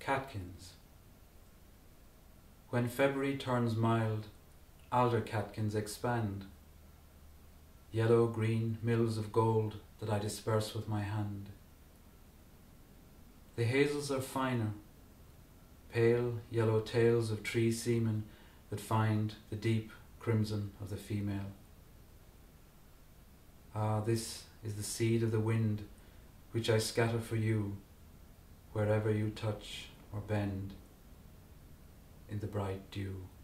Catkins. When February turns mild, alder catkins expand, yellow-green mills of gold that I disperse with my hand. The hazels are finer, pale yellow tails of tree seamen that find the deep crimson of the female. Ah, this is the seed of the wind which I scatter for you wherever you touch or bend in the bright dew.